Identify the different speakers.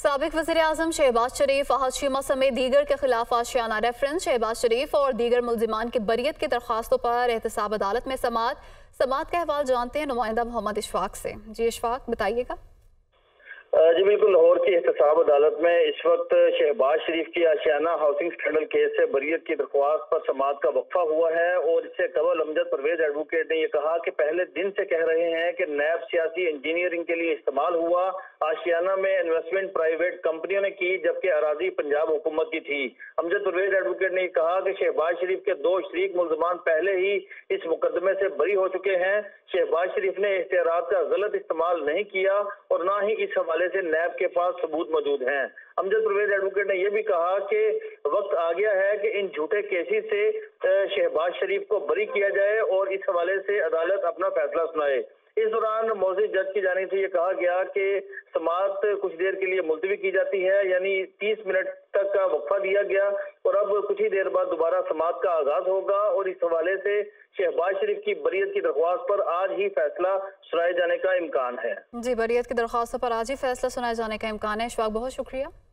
Speaker 1: साबिक वज़ीर-ए-आज़म शहबाज शरीफ, फहद शीमा समेत दीगर के खिलाफ आशियाना रेफरेंस। शहबाज शरीफ और दीगर मुल्जिमान की बरियत की दरख्वास्तों पर एहतसाब अदालत में समाअत का अहवाल जानते हैं नुमाइंदा मोहम्मद इशफाक से। जी इशफाक, बताइएगा।
Speaker 2: जी बिल्कुल, लाहौर की एहतसाब अदालत में इस वक्त शहबाज शरीफ की आशियाना हाउसिंग स्कैंडल केस से बरियत की दरख्वास्त पर समाअत का वक्फा हुआ है। और इससे कबल अमजद परवेज एडवोकेट ने यह कहा कि पहले दिन से कह रहे हैं कि नैब सियासी इंजीनियरिंग के लिए इस्तेमाल हुआ, आशियाना में इन्वेस्टमेंट प्राइवेट कंपनियों ने की जबकि अराजी पंजाब हुकूमत की थी। अमजद परवेज एडवोकेट ने कहा कि शहबाज शरीफ के 2 शरीक मुल्जमान पहले ही इस मुकदमे से बरी हो चुके हैं। शहबाज शरीफ ने इख्तियारात का गलत इस्तेमाल नहीं किया और ना ही इस हवाले से नैब के पास सबूत मौजूद हैं। अमजद परवेज एडवोकेट ने यह भी कहा कि वक्त आ गया है कि इन झूठे केसेस से शहबाज शरीफ को बरी किया जाए और इस हवाले से अदालत अपना फैसला सुनाए। इस दौरान मौजूद जज की जानिब से यह कहा गया कि समाअत कुछ देर के लिए मुलतवी की जाती है, यानी 30 मिनट तक का वक्फा दिया गया और अब कुछ ही देर बाद दोबारा समाअत का आगाज होगा और इस हवाले से शहबाज शरीफ की बरियत की दरख्वास्त पर आज ही फैसला सुनाए जाने का इम्कान है।
Speaker 1: जी, बरियत की दरख्वास्तों पर आज ही फैसला सुनाए जाने का इम्कान है। इशफाक, बहुत शुक्रिया।